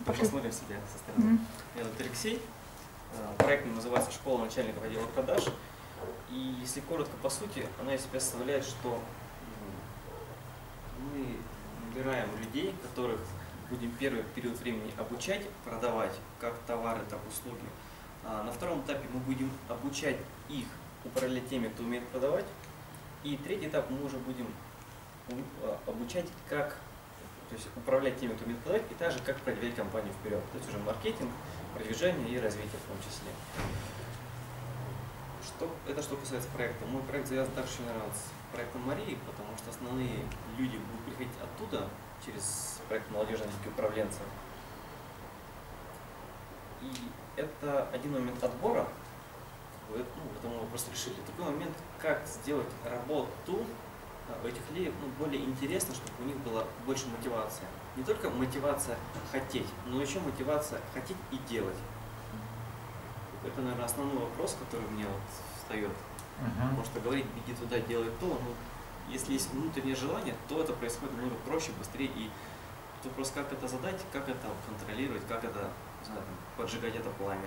Посмотрим себя со стороны. Меня зовут Алексей. Проект называется «Школа начальников отдела продаж». И если коротко, по сути, она из себя составляет, что мы набираем людей, которых будем первый период времени обучать, продавать как товары, так и услуги. А на втором этапе мы будем обучать их управлять теми, кто умеет продавать. И третий этап мы уже будем обучать, как управлять теми, кто умеет продавать, и также как продвигать компанию вперед. То есть уже маркетинг, продвижение и развитие в том числе. Это что касается проекта. Мой проект завязан также, наверное, с проектом Марии, потому что основные люди будут приходить оттуда, через проект молодежи управленцев. И это один момент отбора. Это мы просто решили. Такой момент, как сделать работу у этих людей более интересно, чтобы у них была больше мотивация. Не только мотивация хотеть, но еще мотивация хотеть и делать. Это, наверное, основной вопрос, который мне встает. Потому что говорить «беги туда, делай то», если есть внутреннее желание, то это происходит намного проще, быстрее. И вопрос, как это задать, как это контролировать, как это, не знаю, поджигать это пламя.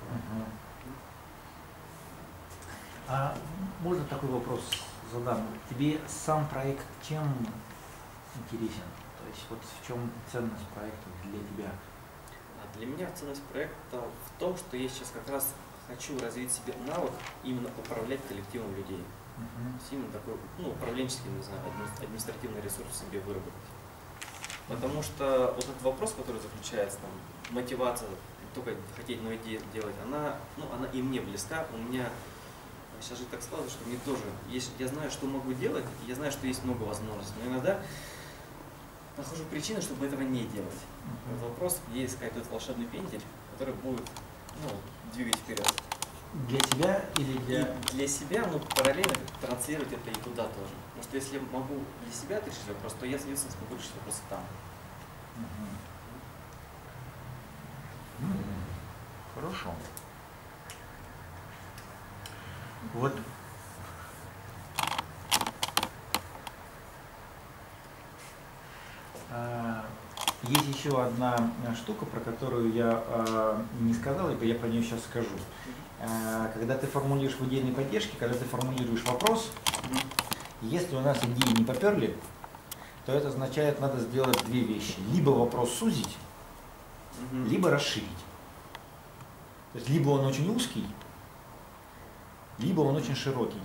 А можно такой вопрос задам? Тебе сам проект чем интересен? То есть вот в чем ценность проекта для тебя? Для меня ценность проекта в том, что я сейчас как раз хочу развить себе навык именно управлять коллективом людей. Именно такой, управленческий, не знаю, административный ресурс себе выработать. Потому что вот этот вопрос, который заключается, мотивация, только хотеть новые идеи делать, она и мне близка. У меня сейчас же так складывается, что мне тоже есть, я знаю, что могу делать, я знаю, что есть много возможностей, но иногда нахожу причины, чтобы этого не делать. Вот вопрос, где искать тот волшебный пендель, который будет двигать вперед. Для тебя или для... И для себя, параллельно транслировать это и туда тоже. Потому что если я могу для себя решить вопрос, то я, соответственно, смогу решить вопрос там. Хорошо. Вот. Есть еще одна штука, про которую я не сказал, и я про нее сейчас скажу. Когда ты формулируешь в идейной поддержке, когда ты формулируешь вопрос, если у нас идеи не поперли, то это означает, надо сделать две вещи. Либо вопрос сузить, либо расширить. То есть либо он очень узкий, либо он очень широкий.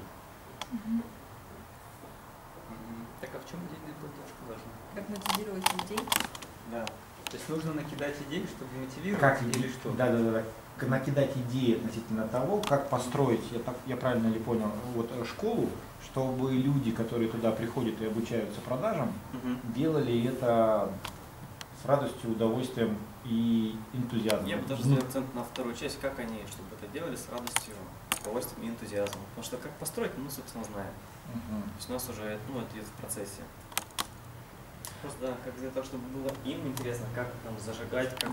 Так а в чем идейная поддержка важна? Как мотивировать людей? Да. То есть нужно накидать идеи, чтобы мотивировать, Как или что? Да. Накидать идеи относительно того, как построить, я правильно ли понял, школу, чтобы люди, которые туда приходят и обучаются продажам, делали это с радостью, удовольствием и энтузиазмом. Я бы даже сделал акцент на вторую часть, как они, чтобы это делали с радостью, удовольствием и энтузиазмом. Потому что как построить, мы, собственно, знаем. То есть у нас уже это идет в процессе. Просто да, как для того, чтобы было им интересно, как там зажигать, как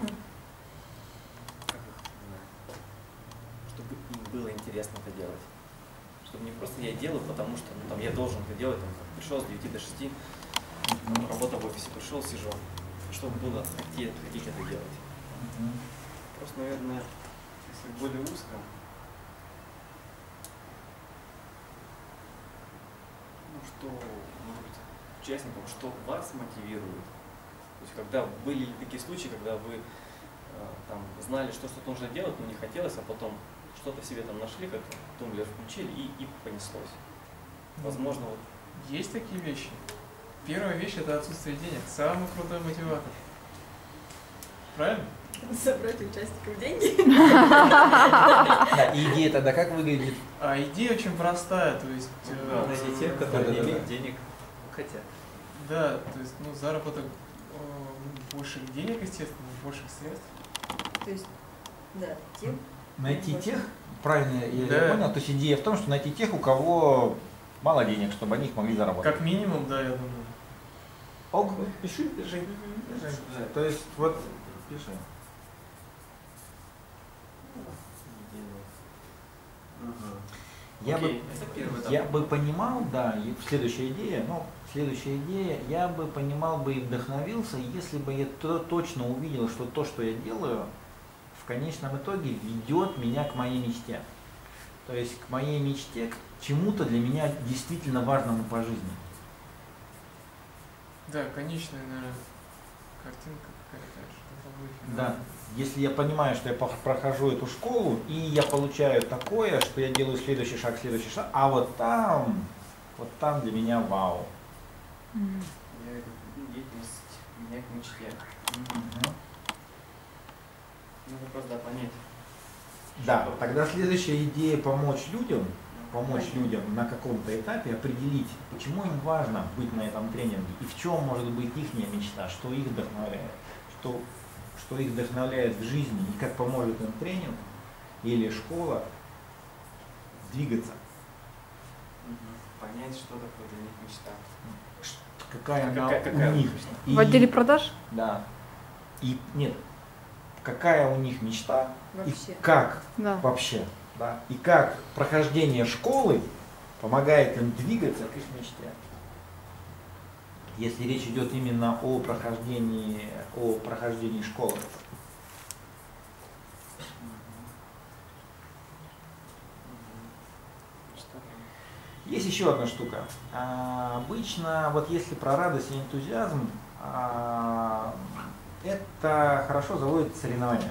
чтобы им было интересно это делать. Чтобы не просто я делаю, потому что я должен это делать, пришел с 9 до 6, работа в офисе, пришел, сижу. Чтобы было хотеть это делать. Просто, наверное, если более узко, что, может быть, участникам, что вас мотивирует? То есть, когда были ли такие случаи, когда вы знали, что что-то нужно делать, но не хотелось, а потом что-то себе нашли, как тумблер включили и понеслось. Возможно, Есть такие вещи. Первая вещь – это отсутствие денег. Самый крутой мотиватор. Правильно? Собрать участников деньги. Да, и идея тогда как выглядит? А идея очень простая, то есть… Найти тех, которые не имеют денег, хотят. Да, то есть заработок больших денег, естественно, больших средств. То есть, да, тех. Найти тех, правильно я понял, то есть идея в том, что найти тех, у кого мало денег, чтобы они их могли заработать. Как минимум, да, я думаю. Ок, пиши, держи. То есть пиши. Окей, это первый этап. Я бы понимал, да, и следующая идея, я бы понимал бы и вдохновился, если бы я точно увидел, что то, что я делаю, в конечном итоге ведет меня к моей мечте. То есть к моей мечте, к чему-то для меня действительно важному по жизни. Да, конечная, наверное, картинка какая-то, что-то выше. Да. Если я понимаю, что я прохожу эту школу, и я получаю такое, что я делаю следующий шаг, а вот там для меня вау. Деятельность меня к мечте. Нужно просто понять. Да, тогда следующая идея помочь людям на каком-то этапе определить, почему им важно быть на этом тренинге и в чем может быть их мечта, что их вдохновляет, что их вдохновляет в жизни и как поможет им тренинг или школа двигаться. Понять, что такое для них мечта. Какая она Какая у них. В отделе продаж? Да. И нет, какая у них мечта Вообще. и как Да. вообще. Да. И как прохождение школы помогает им двигаться к их мечте. Если речь идет именно о прохождении школы. Есть еще одна штука. Обычно, вот если про радость и энтузиазм, это хорошо заводит соревнования.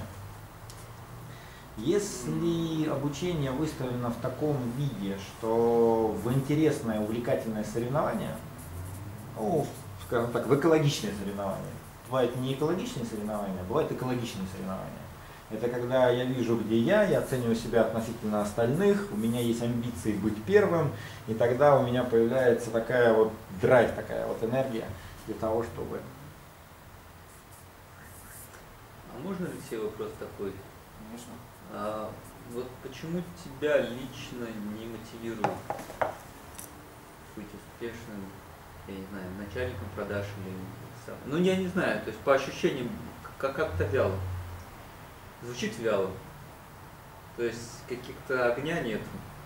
Если обучение выставлено в таком виде, что в интересное, увлекательное соревнование, ну, скажем так, в экологичные соревнования. Бывают не экологичные соревнования, бывают экологичные соревнования. Это когда я вижу, где я оцениваю себя относительно остальных, у меня есть амбиции быть первым, и тогда у меня появляется такая вот драйв, такая вот энергия для того, чтобы... А можно ли себе вопрос такой? Конечно. Вот почему тебя лично не мотивирует быть успешным, я не знаю, начальником продаж или сам? Ну, я не знаю, то есть по ощущениям как-то вяло. Звучит вяло. То есть каких-то огня нет.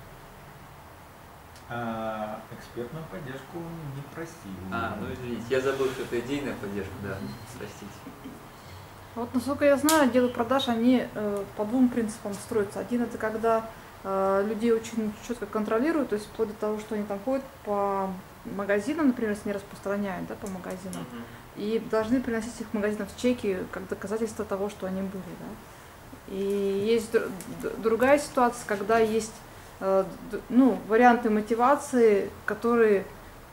Экспертную поддержку не просил. Ну извините, я забыл, что это идейная поддержка, да, простите. Вот, насколько я знаю, отделы продаж, они по двум принципам строятся. Один — это когда людей очень четко контролируют, то есть вплоть до того, что они там ходят по магазинам, например, если не распространяют, да, по магазинам, и должны приносить их в магазинах чеки как доказательство того, что они были. Да. И есть другая ситуация, когда есть варианты мотивации, которые,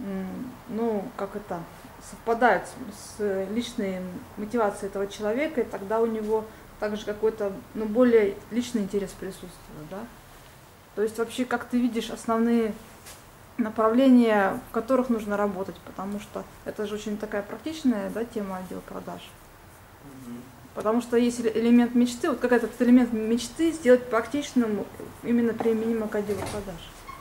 совпадают с личной мотивацией этого человека, и тогда у него также какой-то, более личный интерес присутствует, да. То есть вообще, как ты видишь, основные направления, в которых нужно работать, потому что это же очень такая практичная, да, тема отдела продаж. Потому что есть элемент мечты, вот как этот элемент мечты сделать практичным, именно применимо к отделу продаж.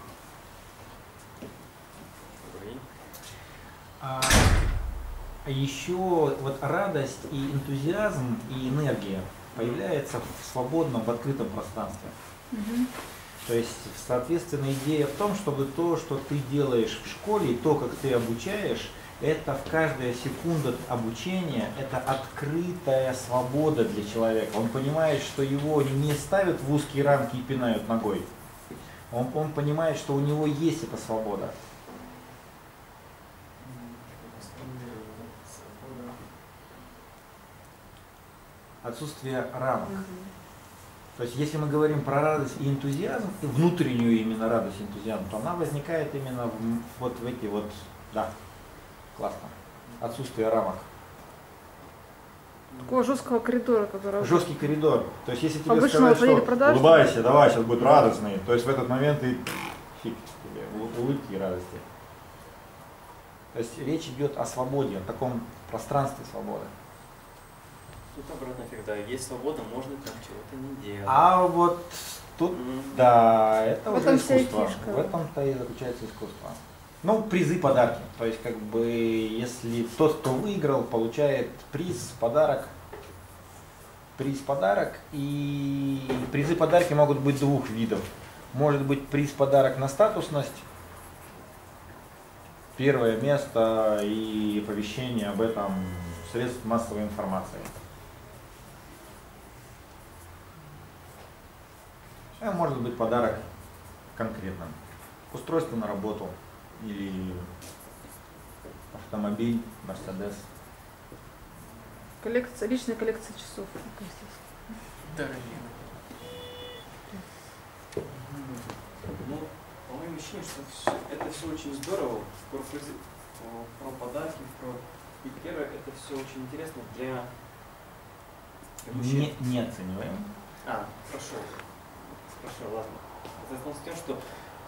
Еще вот радость и энтузиазм и энергия появляется в свободном, в открытом пространстве. То есть, соответственно, идея в том, чтобы то, что ты делаешь в школе, и то, как ты обучаешь, это в каждая секунда обучения, это открытая свобода для человека. Он понимает, что его не ставят в узкие рамки и пинают ногой. Он понимает, что у него есть эта свобода. Отсутствие рамок. То есть, если мы говорим про радость и энтузиазм, и внутреннюю именно радость и энтузиазм, то она возникает именно вот в эти вот, да, классно, отсутствие рамок. Такого жесткого коридора, который... Жесткий коридор. То есть, если тебе Обычного сказать, что продаж, улыбайся, давай, сейчас будет радостный, то есть в этот момент ты фиг тебе, улыбки и радости. То есть речь идет о свободе, о таком пространстве свободы. Тут обратный эффект, да, есть свобода, можно там чего-то не делать. А вот тут, да, это В уже этом вся искусство. фишка. В этом-то и заключается искусство. Ну, призы, подарки. То есть, как бы, если тот, кто выиграл, получает приз, подарок. Приз, подарок. И призы, подарки могут быть двух видов. Может быть приз, подарок на статусность, первое место и оповещение об этом в средств массовой информации. А может быть подарок конкретно. Устройство на работу или автомобиль, Мерседес. Коллекция, личная коллекция часов. Дорогие. Ну, по моему ощущению, что это все очень здорово, про подарки, и первое, это все очень интересно для мужчин. Не оцениваем. Хорошо, ладно. Это с тем, что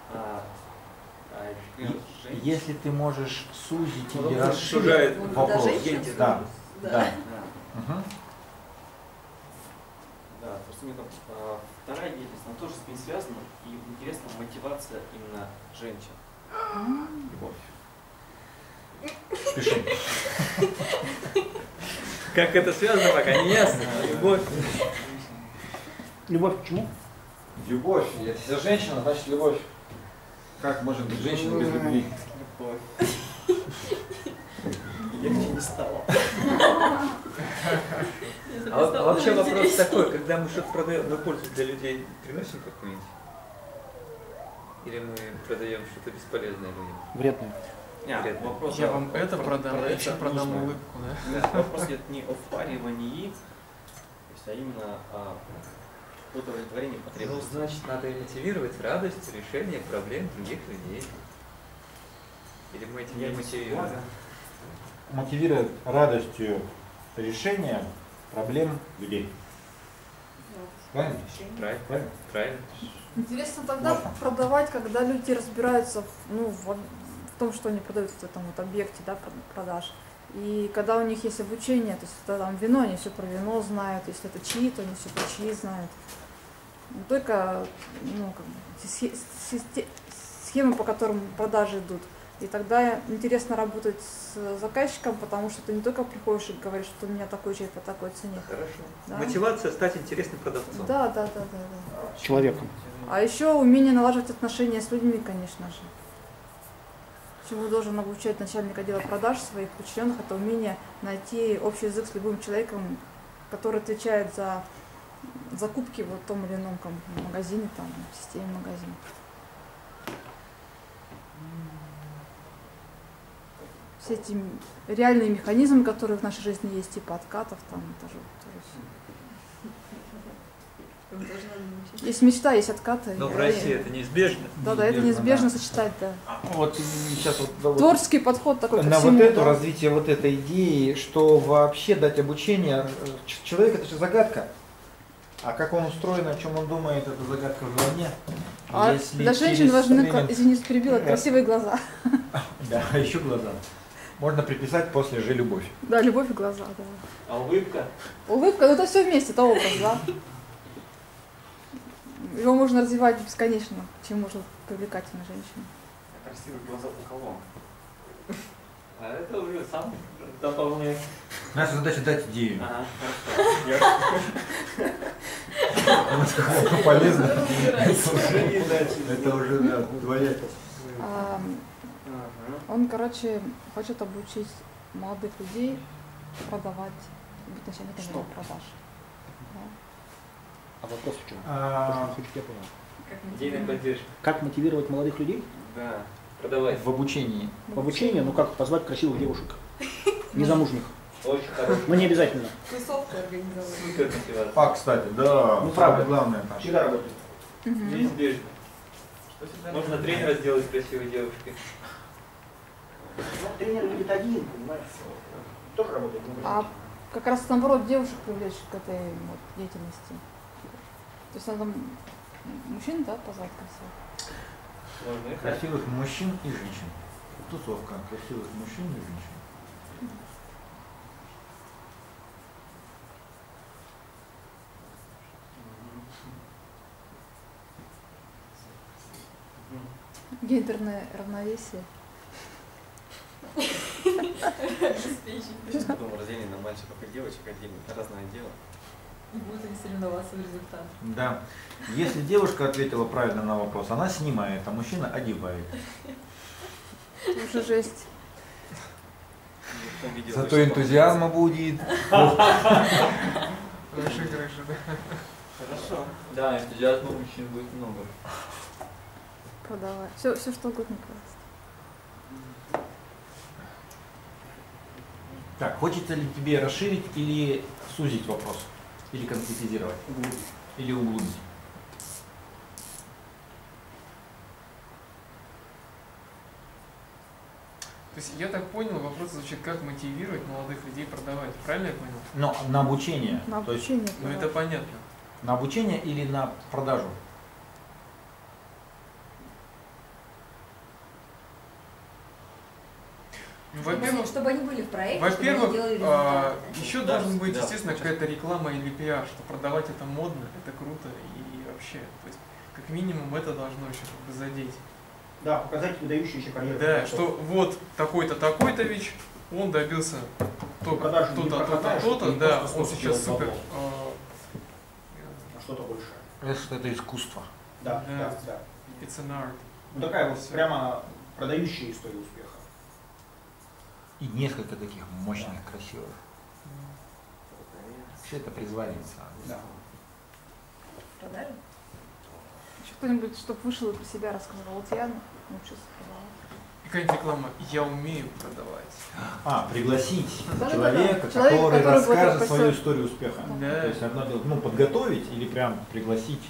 Если ты можешь сузить Ну, или он расширить сужает вопрос. женщин? Да. Да. Да. Угу. Да, просто мне там вторая деятельность, она тоже с ней связана, и интересна мотивация именно женщин. Любовь. Пиши. Как это связано, пока не ясно. Любовь. Любовь к чему? Любовь. Если женщина, значит любовь. Как может быть женщина без любви? Любовь. Легче не стало. А вообще вопрос такой, когда мы что-то продаем на пользу для людей, приносим какую-нибудь? Или мы продаем что-то бесполезное людям? Вредную. Нет, вопрос, Я вам это продам, я продается еще продам нужное. улыбку, да? Да, вопрос идет не о впаривании, то есть, а именно о удовлетворении Ну, потребностей. значит, надо мотивировать радость решения проблем других людей. Или мы этим не мотивируем? Мотивирует радостью решения проблем людей. Правильно? Правильно. Правильно? Правильно. Интересно тогда Можно. продавать, когда люди разбираются в том, что они продают в этом вот объекте, да, продаж. И когда у них есть обучение, то есть это там вино, они все про вино знают, если это чаи, то они все про чаи знают. Не только схемы, по которым продажи идут. И тогда интересно работать с заказчиком, потому что ты не только приходишь и говоришь, что у меня такой чай по такой цене. Хорошо. Да. Мотивация стать интересным продавцом. Да. Человеком. А еще умение налаживать отношения с людьми, конечно же. Чему должен обучать начальник отдела продаж своих подчиненных, это умение найти общий язык с любым человеком, который отвечает за закупки в том или ином магазине, там, в системе магазина. Все эти реальные механизмы, которые в нашей жизни есть, типа откатов, там, тоже все. Есть мечта, есть откаты. Но в России это неизбежно. Да, это неизбежно сочетать, да. Вот сейчас вот Творческий подход такой ко на всему, вот это да. развитие вот этой идеи, что вообще дать обучение. Человек это же загадка. А как он устроен, о чем он думает, это загадка вдвойне. А Если для женщин через важны, современ- извините, перебила, красивые глаза. Да, а еще глаза. Можно приписать после же любовь. Да, любовь и глаза, да. А улыбка? Улыбка, ну это все вместе, это образ, да. Его можно развивать бесконечно, чем может привлекательна женщина. А красивые глаза у кого? А это уже сам дополняет. Наша задача дать идею. Ага, хорошо. Полезно. Это Это уже да, твоя. Он, короче, хочет обучить молодых людей продавать, быть начальником отдела продаж. Да. А вопрос в чем? А, Я понял. Идейная поддержка. Как мотивировать молодых людей? Да. Продавать. в обучении. В обучении, ну как позвать красивых девушек? Незамужних. Очень хорошо. Но не обязательно. Тусовку организовать. Супер мотивация. А, кстати, да. Ну, правда. Главное там. Всегда работает. Неизбежно. Можно тренера сделать красивой девушкой. Ну, тренер будет один, понимаешь? Тоже работает. А как раз наоборот девушек привлечь к этой вот деятельности. То есть надо мужчин, да, позвать красивых. Можно и так. Красивых мужчин и женщин. Тусовка красивых мужчин и женщин. Гендерное равновесие. Сейчас потом разделение на мальчиков и девочек отдельно. Это разное дело. И будут они соревноваться в результат. Да. Если девушка ответила правильно на вопрос, она снимает, а мужчина одевает. Это уже жесть. Потом видео Зато вышло. энтузиазма будет. Выше крыши, да. Хорошо. Да, энтузиазма у мужчин будет много. Продавай. Все что угодно просто. Так, хочется ли тебе расширить или сузить вопрос? Или конкретизировать? Или углубить? То есть я так понял, вопрос звучит, как мотивировать молодых людей продавать. Правильно я понял? Но на обучение. На То есть обучение. Ну это понятно. на обучение или на продажу? Ну, во-первых, Чтобы они были в проекте, чтобы они во-первых, делали результат. еще Да, должен быть, да, естественно, сейчас. какая-то реклама или пиар, что продавать это модно, это круто и вообще. То есть, как минимум, это должно еще как бы задеть. Да, показать выдающуюся карьеру. Да, что вот такой-то, такой-то ВИЧ, он добился только Продажи не то-то, то-то, продаешь, то-то, это да, просто он способ сейчас делать супер. бабло. А что-то большее. Это искусство. Да, Да. да, да. It's an art. Ну, такая вот Всё. прямо продающая история успеха. И несколько таких мощных, красивых. Вообще это призвание. Да. Продали? Еще кто-нибудь, чтобы вышел и про себя рассказал. Вот я научился продавать. И какая-нибудь реклама «Я умею продавать». А, пригласить Да-да-да. человека, Человек, который который расскажет будет свою рассказывать. историю успеха. Да. То есть одно дело, ну, подготовить или прям пригласить.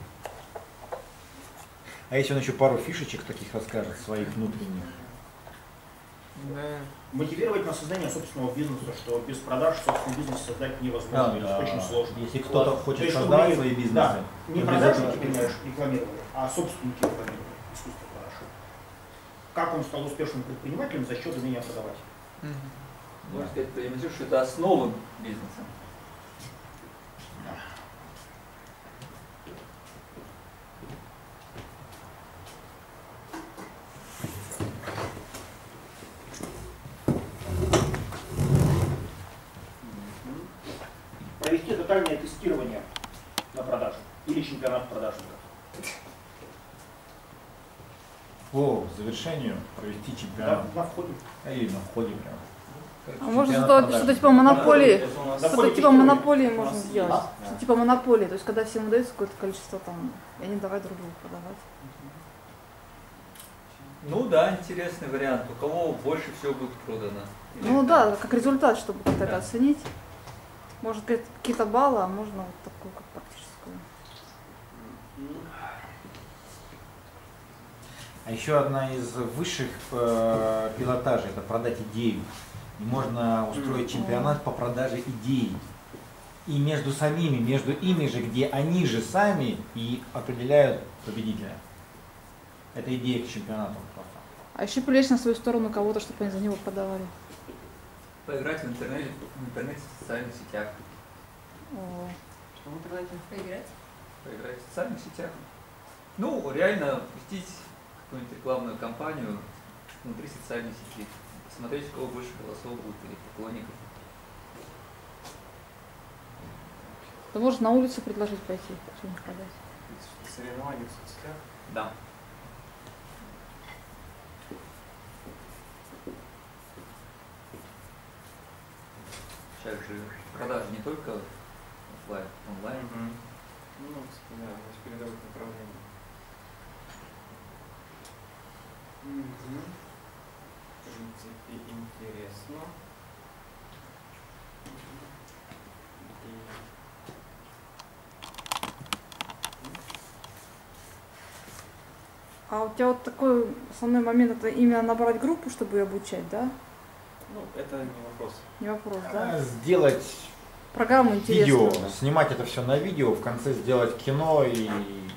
А если он еще пару фишечек таких расскажет, своих внутренних. Да. Мотивировать на создание собственного бизнеса, что без продаж собственный бизнес создать невозможно, или очень сложно. Если кто-то Вот. То хочет есть, чтобы создавать не- свои бизнесы, Да, не то без продажники, этого- понимаешь, рекламировали, а собственники рекламировали искусство продаж. Как он стал успешным предпринимателем за счет умения продавать? Мгм. Можно сказать, продемонстрировать, что это основа бизнеса. Провести тотальное тестирование на продажу или чемпионат продажников. по завершению провести Да, чемпионат. на входе. Или на входе прям. А может Чемпионат что-то продаж. что-то типа монополии. Это у нас- Да. Что-то типа истории. монополии У можно нас сделать. есть, Что да. типа монополии, то есть когда всем удается какое-то количество там, и они давай друг другу продавать. Ну да, интересный вариант. У кого больше всего будет продано. Или Ну там- да, как результат, чтобы как-то это Да. оценить. Может какие-то баллы, а можно вот такую как практическую. А еще одна из высших пилотажей – это продать идею. И можно устроить чемпионат по продаже идей. И между самими, между ими же, где они же сами и определяют победителя. Это идея к чемпионату просто. А еще привлечь на свою сторону кого-то, чтобы они за него продавали. Поиграть в интернете, в социальных сетях. О, Что в интернете? Поиграть? Поиграть в социальных сетях. Ну, реально пустить какую-нибудь рекламную кампанию внутри социальной сети. Посмотреть, у кого больше голосов будет или поклонников. да может на улице предложить пойти, что-нибудь продать. Соревнования в соцсетях. Да. Сейчас же продажи не только оффлайн, онлайн. Ну, да, значит, передовых направлений. В принципе, интересно. А у тебя вот такой основной момент, это именно набрать группу, чтобы ее обучать, да? Ну, это не вопрос. Не вопрос, да? Сделать Программу видео, интересную. снимать это все на видео, в конце сделать кино и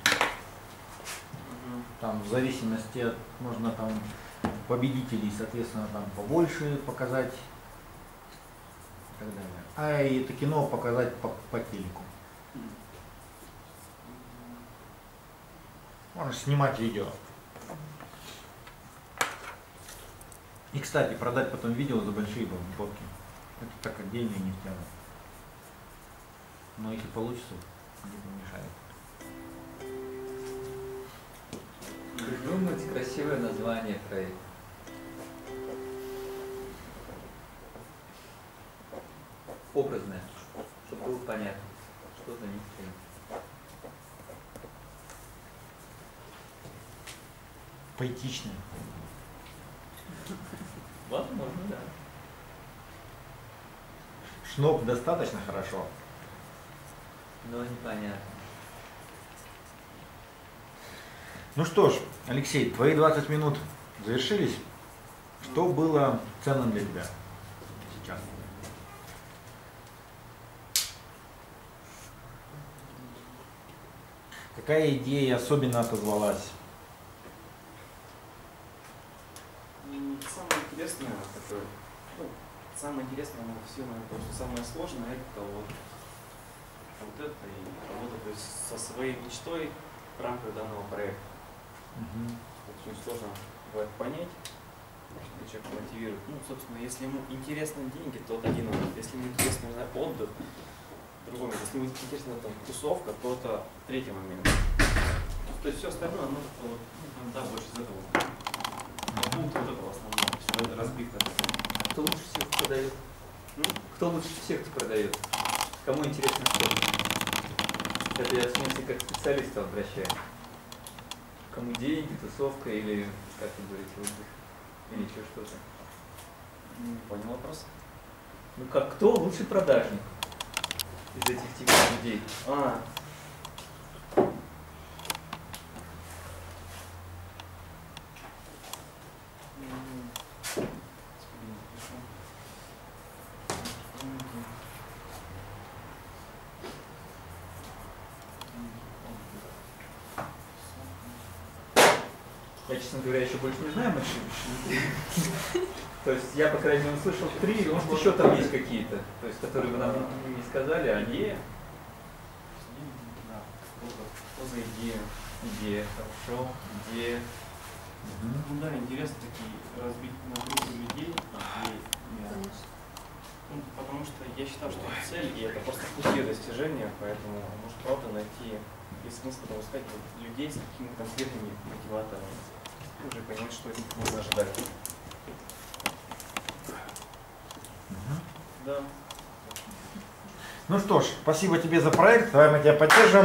там в зависимости от, можно там победителей, соответственно, там побольше показать и так далее. А и это кино показать по телеку. Можно снимать видео. И, кстати, продать потом видео за большие бабки. Это так отдельная нефтяная. Но если получится, не помешает. Придумать красивое название проекта. Образное, чтобы было понятно, что за ним стоит. Поэтичное. Возможно, да. Шноп достаточно хорошо. Но непонятно. Ну что ж, Алексей, твои 20 минут завершились. Что было ценным для тебя сейчас? Какая идея особенно отозвалась? Самое интересное, такое, ну, самое интересное на все, наверное, то, что самое сложное, это вот это и работа, то есть со своей мечтой в рамках данного проекта. Очень сложно бывает понять, что человек мотивирует. Ну, собственно, если ему интересны деньги, то это один момент. Если ему интересен, не знаю, отдых, другой момент. Если ему интересна там тусовка, то это третий момент. То есть все остальное, оно вот, ну, да, больше из этого. Пункт вот этого основного, все это разбито. Кто лучше всех продает? Кто лучше всех продает? Кому интересно что? Это я в смысле как специалиста обращаюсь. Кому деньги, тусовка или, как вы говорите, отдых? Или еще что-то? Не понял вопрос. Ну как, кто лучший продажник из этих типов людей? Я, честно говоря, еще больше не знаю машин. То есть я, по крайней мере, услышал 3, может еще там есть какие-то, то есть которые вы нам не сказали, а идея. Да, что за идея? Идея, хорошо, идея. Ну да, интересно такие разбить на группы людей. Ну, потому что я считаю, что это цель, и это просто пути достижения, поэтому может правда найти и смысл искать людей с какими-то конкретными мотиваторами. Уже понимать, что от них можно ожидать. Да. Ну что ж, спасибо тебе за проект, давай мы тебя поддержим.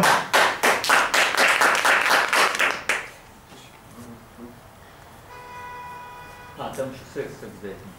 А, там еще секс обязательно.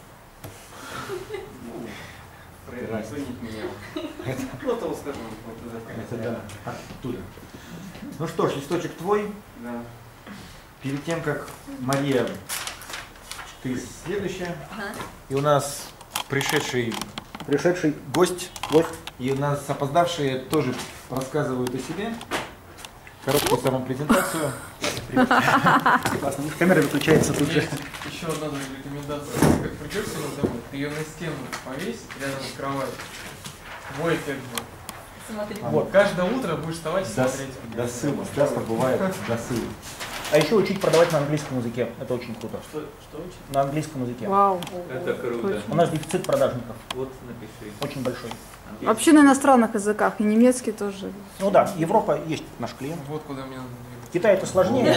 Звонить меня. Кто-то скажем, Это да, оттуда. Ну что ж, листочек твой. Да. Перед тем, как Мария, ты следующая. И у нас пришедший гость, и у нас опоздавшие тоже рассказывают о себе. Короткую самопрезентацию. Классно. Камера выключается тут же. Есть еще одна рекомендация. Как придешь сегодня домой, ты ее на стену повесь рядом с кроватью. Твой эффект будет. Смотри. Вот. Каждое утро будешь вставать и смотреть. Досыл, часто бывает досыл. А еще учить продавать на английском языке. Это очень круто. Что учить? На английском языке. Вау. Это круто. У нас дефицит продажников. Вот напиши. Очень большой. Вообще на иностранных языках, и немецкий тоже. Ну да, Европа есть наш клиент. Вот куда мне надо двигаться. Китай это сложнее.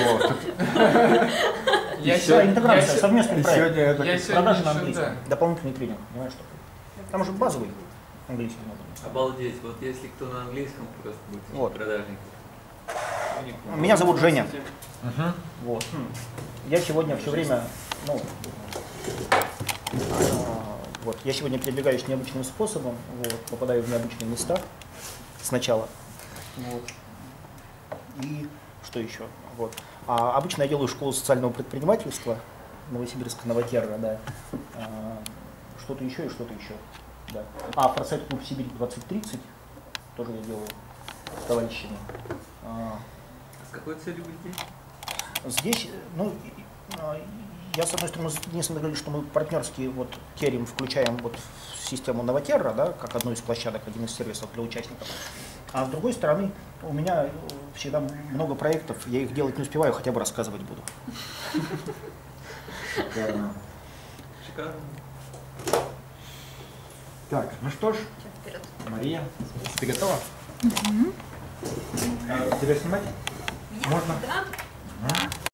Я Вся интеграция, совместный И проект. сегодня это Я сегодня Продажи на еще, английском. да. Дополнительный тренинг. Понимаешь, что? Там уже базовый английский надо. Обалдеть, вот если кто на английском просто будет Вот. продажник. Меня зовут Женя. Мгм. Вот. Я сегодня все время, вот, я сегодня передвигаюсь необычным способом, вот, попадаю в необычные места сначала. Вот. И что еще? Вот. А обычно я делаю школу социального предпринимательства, Новосибирск, Новотерра, да. Что-то еще и что-то еще. Да. А Форсайт клуб Сибирь 2030 тоже я делаю с товарищами. С какой целью вы здесь? Здесь, я с одной стороны единственное говорю, что мы партнерские вот Керим включаем вот в систему Новотерра, да, как одну из площадок, один из сервисов для участников. А с другой стороны, у меня всегда много проектов, я их делать не успеваю, хотя бы рассказывать буду. Шикарно. Так, ну что ж, Мария, ты готова? Тебя снимать? Меня? Можно? Да. Ага.